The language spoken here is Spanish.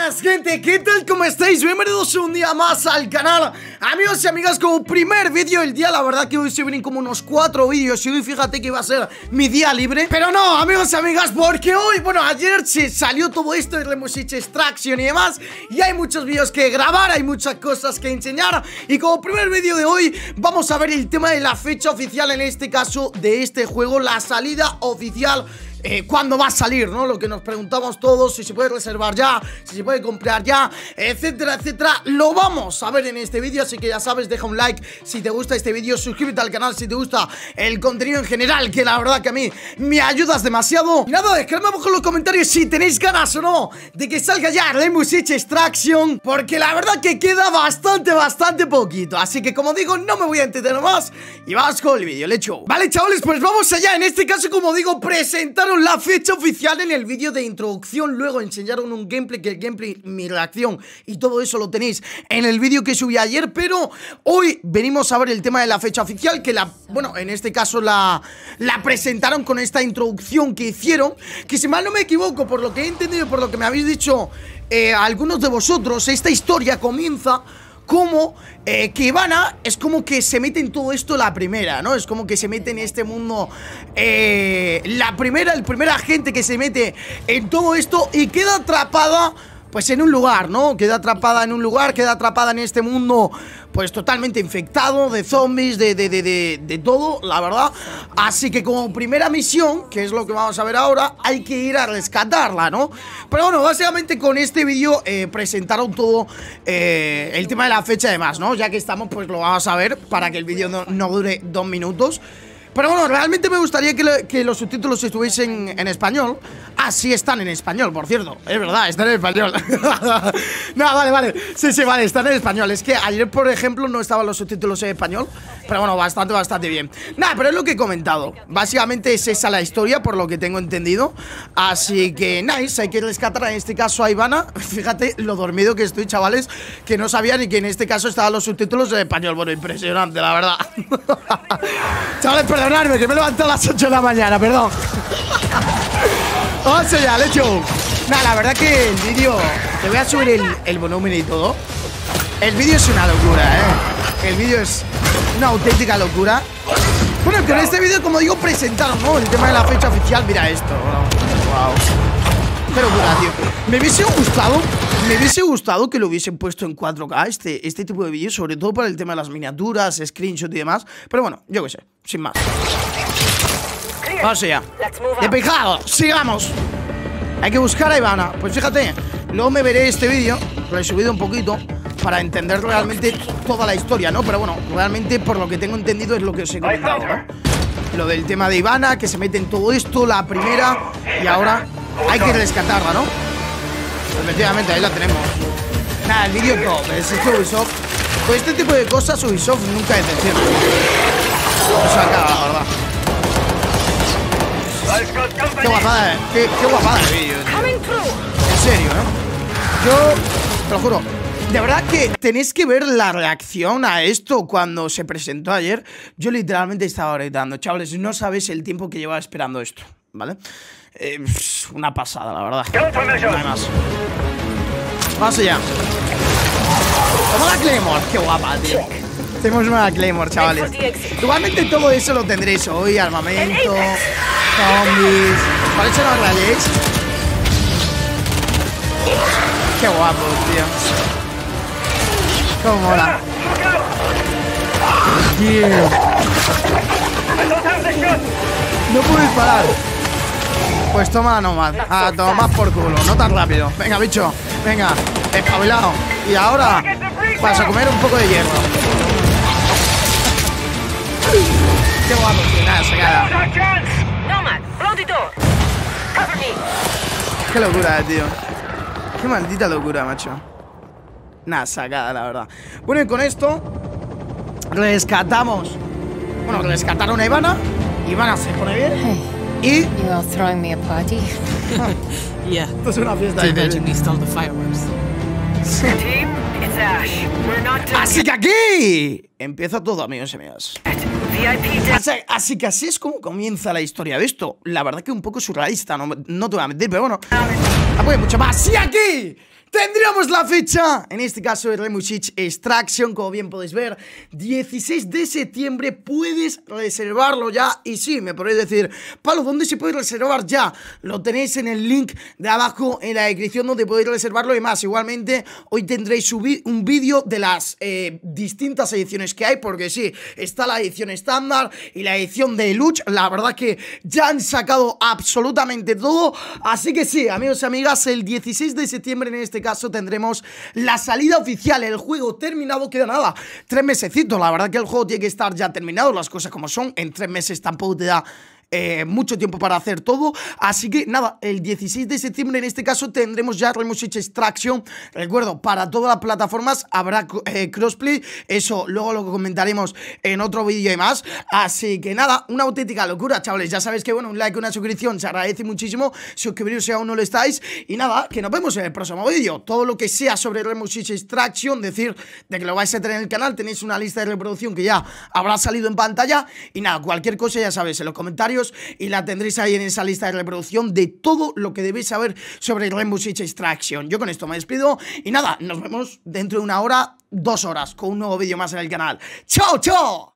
buenas, gente, ¿qué tal? ¿Cómo estáis? Bienvenidos un día más al canal. Amigos y amigas, como primer vídeo del día. La verdad que hoy se vienen como unos 4 vídeos y hoy fíjate que iba a ser mi día libre. Pero no, amigos y amigas, porque hoy, bueno, ayer se salió todo esto, le hemos hecho extracción y demás, y hay muchos vídeos que grabar, hay muchas cosas que enseñar. Y como primer vídeo de hoy vamos a ver el tema de la fecha oficial, en este caso de este juego, la salida oficial. ¿Cuándo va a salir, no? Lo que nos preguntamos todos, si se puede reservar ya, si se puede comprar ya, etcétera, etcétera. Lo vamos a ver en este vídeo, así que ya sabes, deja un like si te gusta este vídeo, suscríbete al canal si te gusta el contenido en general, que la verdad que a mí me ayudas demasiado. Y nada, dejadme abajo en los comentarios si tenéis ganas o no de que salga ya Rainbow Six Extraction, porque la verdad que queda bastante poquito. Así que, como digo, no me voy a entretener más y vamos con el vídeo, let's go. Vale, chavales, pues vamos allá. En este caso, como digo, presentaron la fecha oficial en el vídeo de introducción. Luego enseñaron un gameplay, que el gameplay, mi reacción y todo eso lo tenéis en el vídeo que subí ayer. Pero hoy venimos a ver el tema de la fecha oficial, que bueno, en este caso la presentaron con esta introducción que hicieron, que si mal no me equivoco, por lo que he entendido, por lo que me habéis dicho algunos de vosotros, esta historia comienza como que Ivana es como que se mete en todo esto la primera, ¿no? Es como que se mete en este mundo el primer agente que se mete en todo esto y queda atrapada pues en un lugar, ¿no? Queda atrapada en un lugar, queda atrapada en este mundo pues totalmente infectado de zombies, de todo, la verdad. Así que como primera misión, que es lo que vamos a ver ahora, hay que ir a rescatarla, ¿no? Pero bueno, básicamente con este vídeo presentaron todo el tema de la fecha y demás, ¿no? Ya que estamos, pues lo vamos a ver para que el vídeo no dure 2 minutos. Pero bueno, realmente me gustaría que los subtítulos estuviesen en español. Ah, sí están en español, por cierto. Es verdad, están en español. No, vale. Sí, vale, están en español. Es que ayer, por ejemplo, no estaban los subtítulos en español. Pero bueno, bastante bien. Nada, pero es lo que he comentado. Básicamente es esa la historia, por lo que tengo entendido. Así que, nice, hay que rescatar en este caso a Ivana. Fíjate lo dormido que estoy, chavales, que no sabía ni que en este caso estaban los subtítulos en español. Bueno, impresionante, la verdad. Chavales, perdonadme, que me he levantado a las 8 de la mañana, perdón. Vamos allá, let's go. Nada, la verdad que el vídeo, te voy a subir el volumen y todo. El vídeo es una locura, El vídeo es una auténtica locura. Bueno, con este vídeo, como digo, presentaron, ¿no? El tema de la fecha oficial. Mira esto, wow. Qué locura, tío. Me hubiese gustado que lo hubiesen puesto en 4K este tipo de vídeos, sobre todo para el tema de las miniaturas, screenshot y demás. Pero bueno, yo qué sé, sin más. Vamos allá. Despejado, sigamos. Hay que buscar a Ivana. Pues fíjate, luego me veré este vídeo, lo he subido un poquito para entender realmente toda la historia, ¿no? Pero bueno, realmente por lo que tengo entendido es lo que os he comentado, ¿no? Lo del tema de Ivana, que se mete en todo esto, la primera, y ahora hay que rescatarla, ¿no? Efectivamente, ahí la tenemos. Nada, el vídeo top, es que Ubisoft, con este tipo de cosas Ubisoft nunca decepciona. Eso acaba, la verdad. Qué guapada, qué guapada el vídeo, tío. En serio, Yo, te lo juro, de verdad que tenéis que ver la reacción a esto cuando se presentó ayer. Yo literalmente estaba gritando. Chavales, no sabéis el tiempo que llevaba esperando esto, ¿vale? Una pasada, la verdad. No hay más. Vamos allá. Toma la Claymore, qué guapa, tío. Tenemos una Claymore, chavales. Igualmente todo eso lo tendréis hoy. Armamento, zombies. Por eso no os rayéis. Qué guapo, tío. Cómo mola. Tío. No puedo disparar. Pues toma nomás. Ah, toma más por culo. No tan rápido. Venga, bicho. Venga. Espabilado. Y ahora vas a comer un poco de hierro. Qué guapo, tío. Nada, se queda. Qué locura, tío. Qué maldita locura, macho. Nada, sacada, la verdad. Bueno, y con esto rescatamos. Bueno, rescataron a Ivana. Ivana se pone bien. Y You all throwing me a party? Yeah. esto es una fiesta. Too bad you missed all the fireworks. Team, it's Ash. We're not done Así que aquí empieza todo, amigos y amigas. yet. VIP Así que así es como comienza la historia de esto. La verdad que un poco surrealista, no te voy a mentir, pero bueno. Pues mucho más. Y aquí tendríamos la fecha, en este caso de Rainbow Six Extraction, como bien podéis ver, 16 de septiembre, puedes reservarlo ya. Y sí, me podéis decir, Pablo, ¿dónde se puede reservar ya? Lo tenéis en el link de abajo en la descripción donde podéis reservarlo y más. Igualmente, hoy tendréis un vídeo de las distintas ediciones que hay, porque sí, está la edición estándar y la edición de Luch. La verdad que ya han sacado absolutamente todo, así que sí, amigos y amigas, el 16 de septiembre en este caso tendremos la salida oficial, el juego terminado. Queda nada, 3 mesecitos, la verdad que el juego tiene que estar ya terminado, las cosas como son, en 3 meses tampoco te da mucho tiempo para hacer todo, así que nada, el 16 de septiembre en este caso tendremos ya Rainbow Six Extraction. Recuerdo, para todas las plataformas habrá crossplay, eso luego lo comentaremos en otro vídeo y más, así que nada, una auténtica locura, chavales. Ya sabéis que bueno, un like, una suscripción se agradece muchísimo, suscribiros si aún no lo estáis, y nada, que nos vemos en el próximo vídeo. Todo lo que sea sobre Rainbow Six Extraction, decir de que lo vais a tener en el canal, tenéis una lista de reproducción que ya habrá salido en pantalla, y nada, cualquier cosa ya sabéis en los comentarios y la tendréis ahí en esa lista de reproducción de todo lo que debéis saber sobre Rainbow Six Extraction. Yo con esto me despido y nada, nos vemos dentro de 1 hora, 2 horas con un nuevo vídeo más en el canal. ¡Chao, chao!